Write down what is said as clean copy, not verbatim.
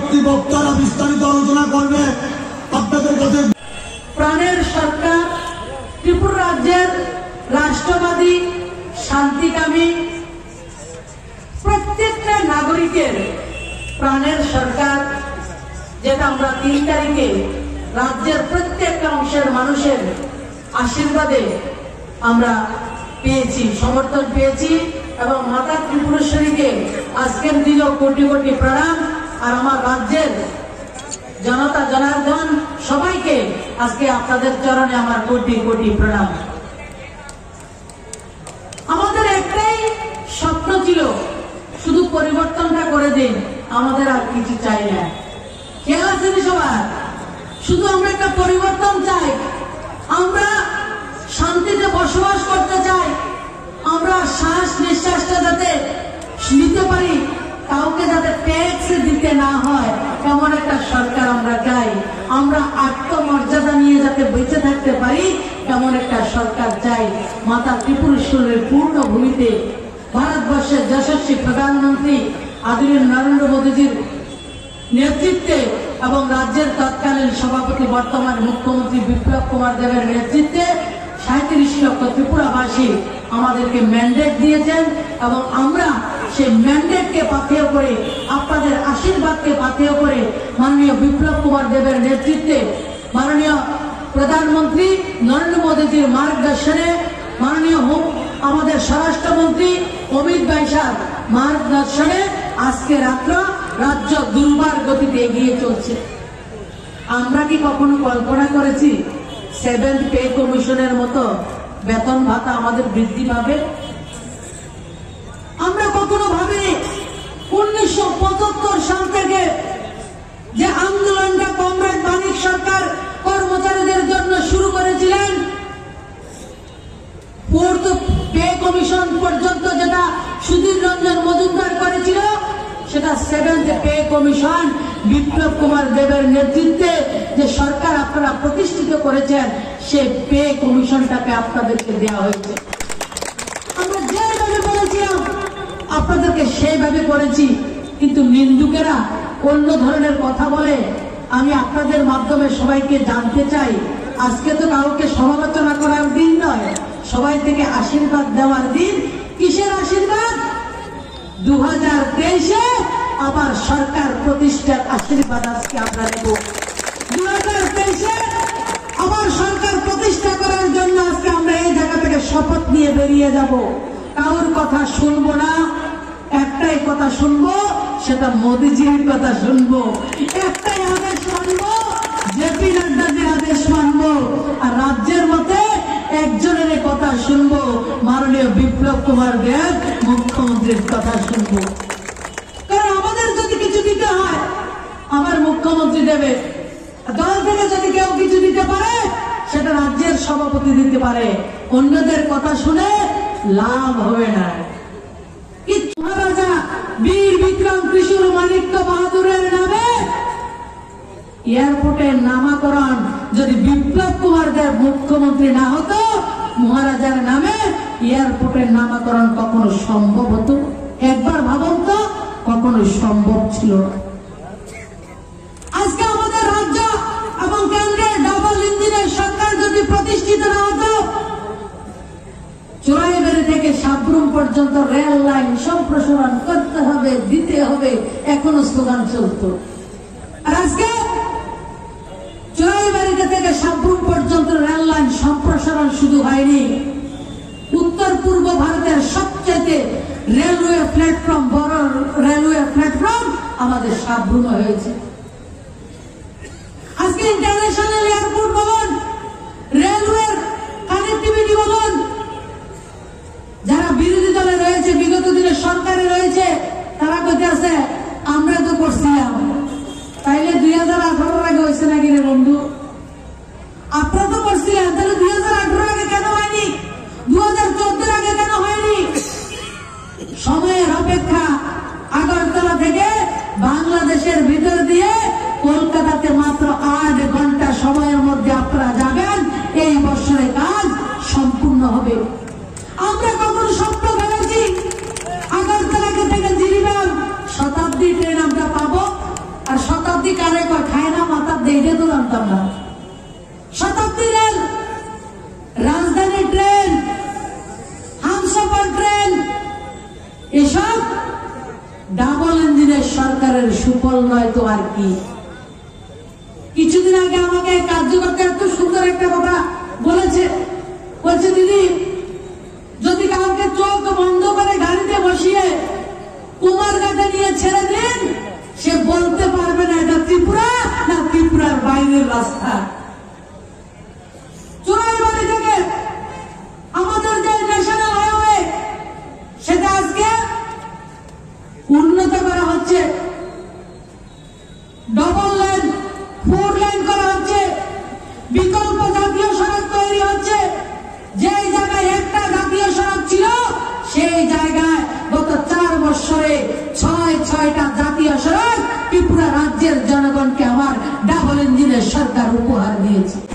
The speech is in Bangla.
পরবর্তী বক্তারা বিস্তারিত আলোচনা করবে। আপনাদের কাছে প্রাণের সরকার ত্রিপুরা রাজ্যের রাষ্ট্রবাদী শান্তিকামী প্রত্যেকটা নাগরিকের প্রাণের সরকার, যেটা আমরা 3 তারিখে রাজ্যের প্রত্যেকটা অংশের মানুষের আশীর্বাদে আমরা পেয়েছি, সমর্থন পেয়েছি। এবং মাতা ত্রিপুরেশ্বরীকে আজকের দিনেও কোটি কোটি প্রণাম। আর আমার রাজ্যের জনতা জনার্দন সবাইকে আজকে আপনাদের চরণে আমার কোটি কোটি প্রণাম। আমাদের একটাই স্বপ্ন ছিল, শুধু পরিবর্তনটা করে দিন, আমাদের আর কিছু চাই না। খেয়াল আছেন সবার? শুধু আমরা একটা পরিবর্তন চাই, আমরা শান্তিতে বসবাস করতে চাই, আমরা শ্বাস নিঃশ্বাসটা যাতে নিতে পারি, কাউকে যাতে ট্যাক্স দিতে না হয়, এমন একটা সরকার আমরা চাই। আমরা আত্মমর্যাদা নিয়ে যাতে বেঁচে থাকতে পারি, এমন একটা সরকার চাই। মাতা ত্রিপুরেশ্বরের পূর্ণ ভূমিতে ভারতবর্ষের যশস্বী প্রধানমন্ত্রী আদরণীয় নরেন্দ্র মোদীজির নেতৃত্বে এবং রাজ্যের তৎকালীন সভাপতি বর্তমান মুখ্যমন্ত্রী বিপ্লব কুমার দেবের নেতৃত্বে 37 লক্ষ ত্রিপুরাবাসী আমাদেরকে ম্যান্ডেট দিয়েছেন এবং আমরা সেই ম্যান্ডেটকে পাথেয় করে, আপনাদের আশীর্বাদকে পাথেয় করে, মাননীয় বিপ্লব কুমার দেবের নেতৃত্বে, মাননীয় প্রধানমন্ত্রী নরেন্দ্র মোদীজির মার্গদর্শনে, মাননীয় আমাদের স্বরাষ্ট্রমন্ত্রী অমিত ভাইসার মার্গদর্শনে আজকে রাজ্য দুর্বার গতিতে এগিয়ে চলছে। আমরা কি কখনো কল্পনা করেছি 7th পে কমিশনের মতো বেতন ভাতা আমাদের বৃদ্ধি পাবে? আমরা কখনো ভাবিনি 1975 সাল থেকে যে আন্দোলনটা কমরেড মানিক সরকার কর্মচারীদের জন্য শুরু করেছিলেন, 4th পে কমিশন পর্যন্ত যেটা সুধীর রঞ্জন মজুমদার করেছিল, সেটা 7th pay commission Biplab Kumar দেবের নেতৃত্বে যে সরকার আপনারা প্রতিষ্ঠিত করেছেন, সেই পে কমিশনটাকে আপনাদেরকে দেওয়া হয়েছে। আমরা যেভাবে বলেছিলাম আপনাদেরকে সেইভাবে করেছি, কিন্তু নিন্দুকেরা অন্য ধরনের কথা বলে। আমি আপনাদের মাধ্যমে সবাইকে জানতে চাই, আজকে তো কাউকে সমালোচনা করার দিন নয়, সবাই থেকে আশীর্বাদ দেওয়ার দিন। কিসের আশীর্বাদ? 2023-এ আবার সরকার প্রতিষ্ঠার আশীর্বাদ আজকে আমরা নেব। 2023-এ আবার সরকার প্রতিষ্ঠা করার জন্য আজকে আমরা এই জায়গা থেকে শপথ নিয়ে বেরিয়ে যাব। কারোর কথা শুনবো না, একটাই কথা শুনবো, সেটা মোদীজির কথা শুনবো। একটাই আদেশ মানবো, জেপি নাড্ডাজির আদেশ মানবো। আর রাজ্যের মধ্যে একজনের কথা শুনবো, মাননীয় বিপ্লব কুমার দেব মুখ্যমন্ত্রীর কথা শুনবো। কারণ আমাদের যদি কিছু দিতে হয়, আমার মুখ্যমন্ত্রী দেবে। দল থেকে যদি কেউ কিছু দিতে পারে, সেটা রাজ্যের সভাপতি দিতে পারে। অন্যদের কথা শুনে লাভ হবে না। মহারাজা বীর বিক্রম কিশোর মানিক্য বাহাদুরের নামে এয়ারপোর্টের নামকরণ যদি বিপ্লব কুমার দেব মুখ্যমন্ত্রী না হতো, মহারাজার নামে এয়ারপোর্টের নামকরণ কখনো সম্ভব হতো? একবার ভাবুন তো, কখনো সম্ভব ছিল না। আজকে আমাদের রাজ্য এবং কেন্দ্রের ডাবল ইঞ্জিনের সরকার যদি প্রতিষ্ঠিত না হতো, চোরাইবাড়ি থেকে সাবরুম পর্যন্ত রেল লাইন সম্প্রসারণ করতে হবে, দিতে হবে, এখনো স্লোগান চলত। আর আজকে চোরাইবাড়িতে থেকে সাবরুম পর্যন্ত রেল লাইন সম্প্রসারণ শুধু হয়নি, উত্তর পূর্ব ভারতের সবচেয়ে রেলওয়ে প্ল্যাটফর্ম, বড় রেলওয়ে প্ল্যাটফর্ম আমাদের সাবরুমে হয়েছে। আজকে ইন্টারন্যাশনাল এয়ারপোর্ট বলুন, রেলওয়ের কানেক্টিভিটি বলুন, যারা বিরোধী দলে রয়েছে, বিগত দিনে সরকারে রয়েছে, তারা কোথায় আছে? আমরা তো করছিলাম। তাইলে 2018 আগে হয়েছে নাকি রে বন্ধু? আপনারা তো করছিলেন, তাহলে 2018 আগে কেন হয়নি? 2014 আগে কেন হয়নি? সময়ের অপেক্ষা। আগরতলা থেকে বাংলাদেশের ভিতর দিয়ে কলকাতাতে মাত্র 8 ঘন্টা সময়ের মধ্যে আপনারা যাবেন, এই বছরে কাজ সম্পূর্ণ হবে। আমরা কখনো স্বপ্ন ভেবেছি আগরতলা থেকে জিরিবাম শতাব্দী ট্রেন আমরা পাবো? আর এসব ডাবল ইঞ্জিনের সরকারের সুফল নয় তো আর কি। কিছুদিন আগে আমাকে কার্যকর্তা এত সুন্দর একটা কথা বলেছে, বলছে দিদি যদি কাউকে চোখ বন্ধ করে গাড়িতে বসিয়ে কুমারঘাটে নিয়ে ছেড়ে দেন, সে বলতে পারবে না এটা ত্রিপুরা না ত্রিপুরার বাইরের রাস্তা। চোরাইবাড়ি থেকে আমাদের যে ন্যাশনাল হাইওয়ে সেটা আজকে উন্নত করা হচ্ছে, ডবল লেন 4 লেন করা হচ্ছে, বিকল্প জাতীয় সড়ক তৈরি হচ্ছে। যেই জায়গায় একটা জাতীয় সড়ক ছিল সেই জায়গায় গত 4 বছরে 6টা জাতীয় সড়ক ত্রিপুরা রাজ্যের জনগণকে আমার ডাবল ইঞ্জিনের সরকার উপহার দিয়েছে।